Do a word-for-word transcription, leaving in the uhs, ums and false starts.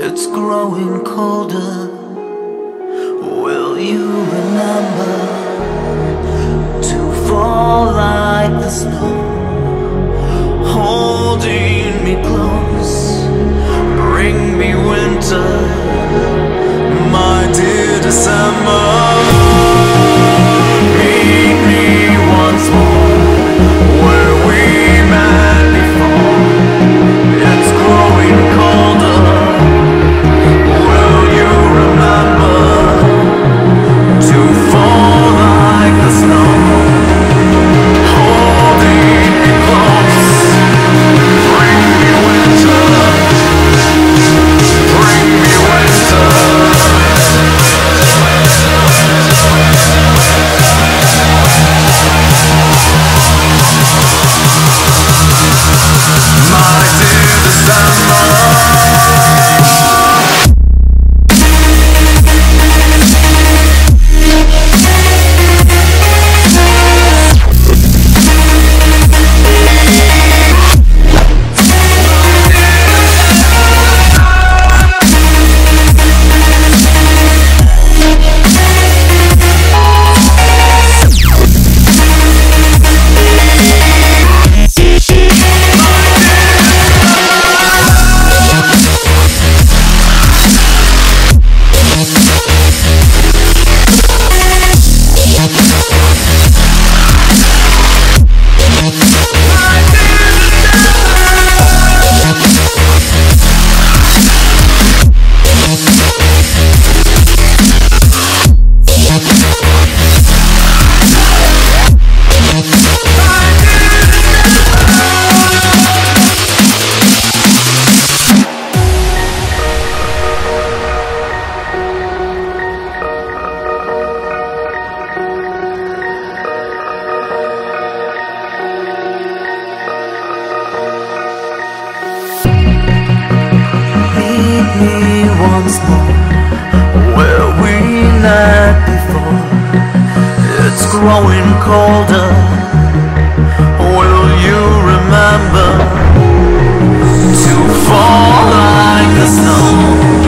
It's growing colder. Will you remember to fall like the snow, holding me close? Bring me winter, my dear December. Meet me once more where we met before. It's growing colder. Will you remember to fall like the snow, holding me close? Bring me winter, bring me winter. My dear December. Once more where we met before. It's growing colder. Will you remember to fall like the snow?